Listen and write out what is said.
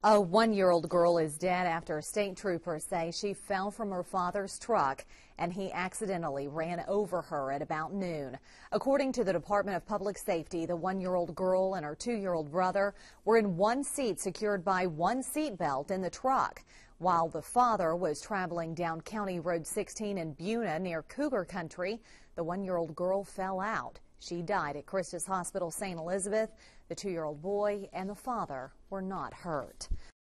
A one-year-old girl is dead after state troopers say she fell from her father's truck and he accidentally ran over her at about noon. According to the Department of Public Safety, the one-year-old girl and her two-year-old brother were in one seat secured by one seat belt in the truck, while the father was traveling down County Road 16 in Buna near Cougar Country. The one-year-old girl fell out. She died at Christus Hospital St. Elizabeth. The two-year-old boy and the father were not hurt.